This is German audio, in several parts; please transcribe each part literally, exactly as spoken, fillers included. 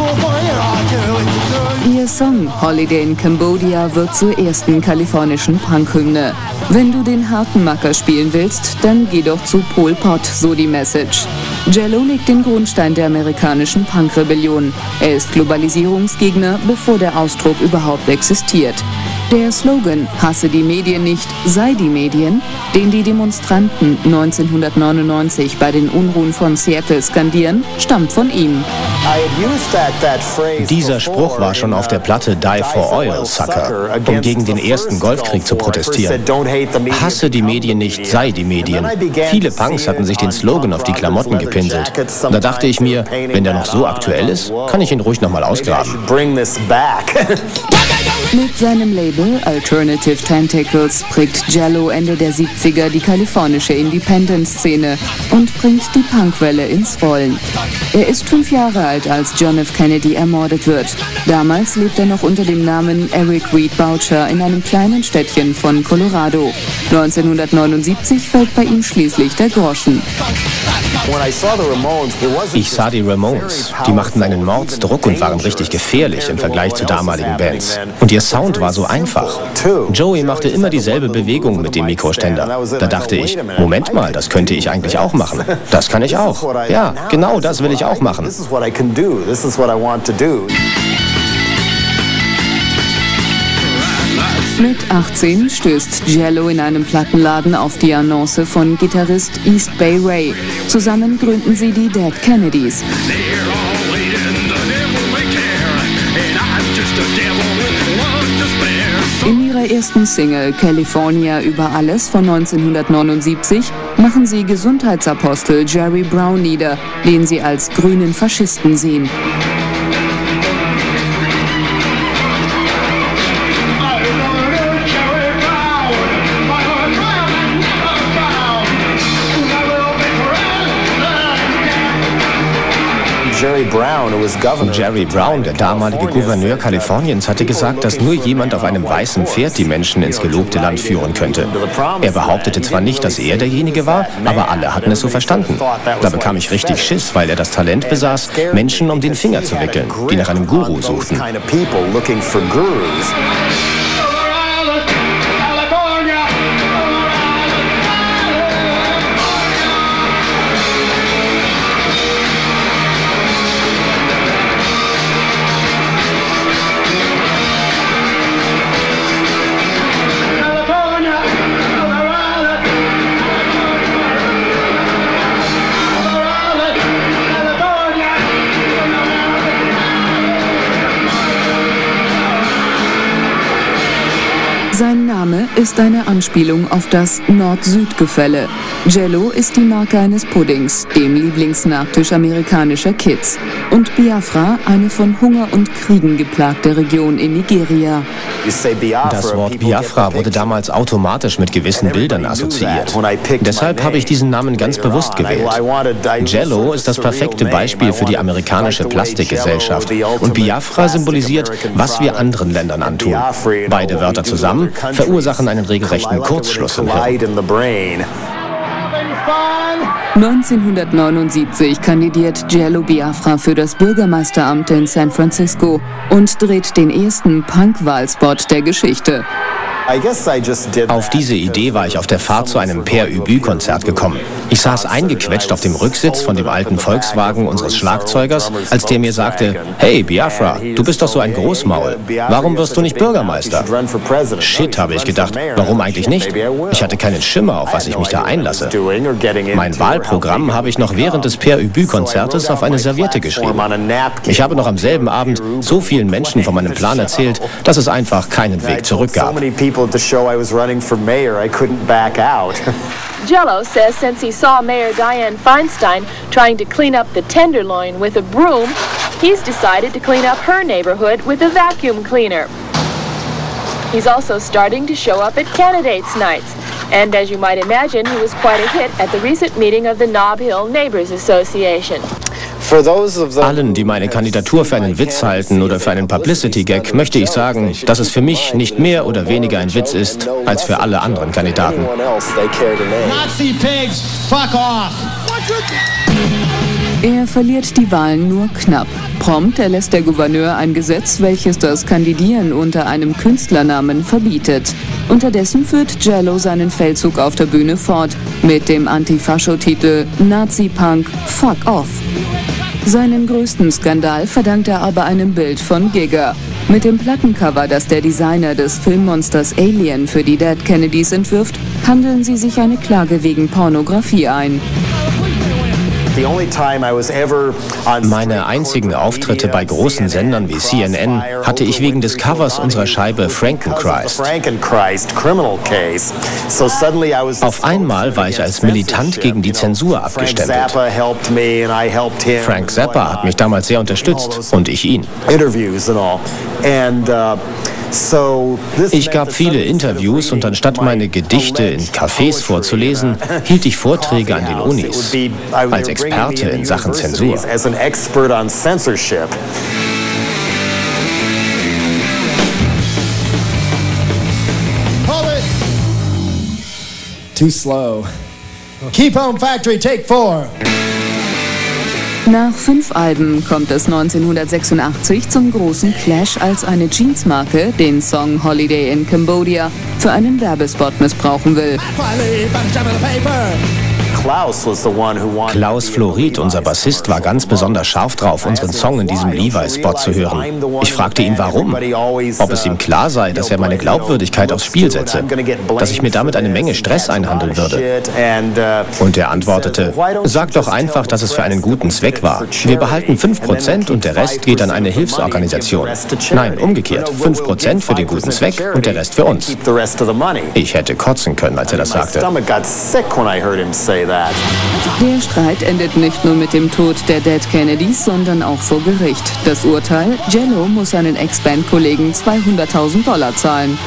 Ihr Song Holiday in Cambodia wird zur ersten kalifornischen Punkhymne. Wenn du den harten Macker spielen willst, dann geh doch zu Pol Pot, so die Message. Jello legt den Grundstein der amerikanischen Punkrebellion. Er ist Globalisierungsgegner, bevor der Ausdruck überhaupt existiert. Der Slogan "Hasse die Medien nicht, sei die Medien", den die Demonstranten neunzehnhundertneunundneunzig bei den Unruhen von Seattle skandieren, stammt von ihm. Dieser Spruch war schon auf der Platte Die for Oil, Sucker, um gegen den ersten Golfkrieg zu protestieren. Hasse die Medien nicht, sei die Medien. Viele Punks hatten sich den Slogan auf die Klamotten gepinselt. Da dachte ich mir, wenn der noch so aktuell ist, kann ich ihn ruhig nochmal ausgraben. Mit seinem Label Alternative Tentacles prägt Jello Ende der siebziger die kalifornische Independent-Szene und bringt die Punkwelle ins Rollen. Er ist fünf Jahre alt, als John F. Kennedy ermordet wird. Damals lebt er noch unter dem Namen Eric Reed Boucher in einem kleinen Städtchen von Colorado. neunzehnhundertneunundsiebzig fällt bei ihm schließlich der Groschen. Ich sah die Ramones. Die machten einen Mordsdruck und waren richtig gefährlich im Vergleich zu damaligen Bands. Und ihr Sound war so einfach. Joey machte immer dieselbe Bewegung mit dem Mikroständer. Da dachte ich, Moment mal, das könnte ich eigentlich auch machen. Das kann ich auch. Ja, genau das will ich auch machen. Mit achtzehn stößt Jello in einem Plattenladen auf die Annonce von Gitarrist East Bay Ray. Zusammen gründen sie die Dead Kennedys. In ihrer ersten Single California über alles von neunzehnhundertneunundsiebzig machen sie Gesundheitsapostel Jerry Brown nieder, den sie als grünen Faschisten sehen. Jerry Brown, der damalige Gouverneur Kaliforniens, hatte gesagt, dass nur jemand auf einem weißen Pferd die Menschen ins gelobte Land führen könnte. Er behauptete zwar nicht, dass er derjenige war, aber alle hatten es so verstanden. Da bekam ich richtig Schiss, weil er das Talent besaß, Menschen um den Finger zu wickeln, die nach einem Guru suchten. Sein Name ist eine Anspielung auf das Nord-Süd-Gefälle. Jello ist die Marke eines Puddings, dem Lieblingsnachtisch amerikanischer Kids. Und Biafra, eine von Hunger und Kriegen geplagte Region in Nigeria. Das Wort Biafra wurde damals automatisch mit gewissen Bildern assoziiert. Deshalb habe ich diesen Namen ganz bewusst gewählt. Jello ist das perfekte Beispiel für die amerikanische Plastikgesellschaft. Und Biafra symbolisiert, was wir anderen Ländern antun. Beide Wörter zusammen verursachen einen regelrechten Kurzschluss im Hirn. neunzehnhundertneunundsiebzig kandidiert Jello Biafra für das Bürgermeisteramt in San Francisco und dreht den ersten Punk-Wahlspot der Geschichte. Auf diese Idee war ich auf der Fahrt zu einem Père Ubu-Konzert gekommen. Ich saß eingequetscht auf dem Rücksitz von dem alten Volkswagen unseres Schlagzeugers, als der mir sagte, hey Biafra, du bist doch so ein Großmaul. Warum wirst du nicht Bürgermeister? Shit, habe ich gedacht. Warum eigentlich nicht? Ich hatte keinen Schimmer, auf was ich mich da einlasse. Mein Wahlprogramm habe ich noch während des Père Ubu-Konzertes auf eine Serviette geschrieben. Ich habe noch am selben Abend so vielen Menschen von meinem Plan erzählt, dass es einfach keinen Weg zurück gab. Jello says since he saw Mayor Dianne Feinstein trying to clean up the Tenderloin with a broom, he's decided to clean up her neighborhood with a vacuum cleaner. He's also starting to show up at candidates' nights, and as you might imagine, he was quite a hit at the recent meeting of the Nob Hill Neighbors Association. Allen, die meine Kandidatur für einen Witz halten oder für einen Publicity-Gag, möchte ich sagen, dass es für mich nicht mehr oder weniger ein Witz ist, als für alle anderen Kandidaten. Er verliert die Wahlen nur knapp. Prompt erlässt der Gouverneur ein Gesetz, welches das Kandidieren unter einem Künstlernamen verbietet. Unterdessen führt Jello seinen Feldzug auf der Bühne fort mit dem Antifascho-Titel Nazi-Punk Fuck Off. Seinen größten Skandal verdankt er aber einem Bild von Giger. Mit dem Plattencover, das der Designer des Filmmonsters Alien für die Dead Kennedys entwirft, handeln sie sich eine Klage wegen Pornografie ein. Meine einzigen Auftritte bei großen Sendern wie C N N hatte ich wegen des Covers unserer Scheibe Frankenchrist. Auf einmal war ich als militant gegen die Zensur abgestempelt. Frank Zappa hat mich damals sehr unterstützt und ich ihn. Ich gab viele Interviews und anstatt meine Gedichte in Cafés vorzulesen, hielt ich Vorträge an den Unis als Experte in Sachen Zensur. Too slow. Keep Home Factory, take four. Nach fünf Alben kommt es neunzehnhundertsechsundachtzig zum großen Clash, als eine Jeansmarke den Song Holiday in Cambodia für einen Werbespot missbrauchen will. Klaus Florid, unser Bassist, war ganz besonders scharf drauf, unseren Song in diesem Levi-Spot zu hören. Ich fragte ihn, warum. Ob es ihm klar sei, dass er meine Glaubwürdigkeit aufs Spiel setze, dass ich mir damit eine Menge Stress einhandeln würde. Und er antwortete, sag doch einfach, dass es für einen guten Zweck war. Wir behalten fünf Prozent und der Rest geht an eine Hilfsorganisation. Nein, umgekehrt, fünf Prozent für den guten Zweck und der Rest für uns. Ich hätte kotzen können, als er das sagte. Der Streit endet nicht nur mit dem Tod der Dead Kennedys, sondern auch vor Gericht. Das Urteil: Jello muss seinen Ex-Band-Kollegen zweihunderttausend Dollar zahlen.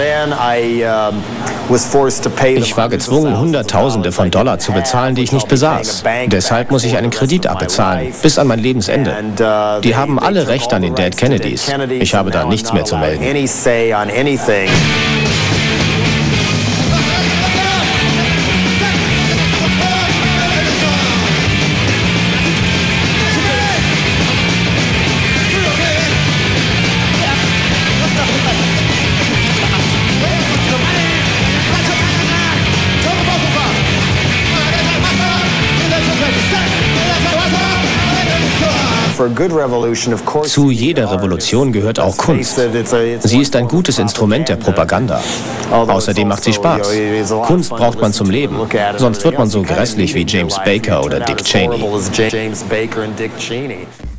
Ich war gezwungen, Hunderttausende von Dollar zu bezahlen, die ich nicht besaß. Deshalb muss ich einen Kredit abbezahlen, bis an mein Lebensende. Die haben alle Recht an den Dead Kennedys. Ich habe da nichts mehr zu melden. Zu jeder Revolution gehört auch Kunst. Sie ist ein gutes Instrument der Propaganda. Außerdem macht sie Spaß. Kunst braucht man zum Leben, sonst wird man so grässlich wie James Baker oder Dick Cheney.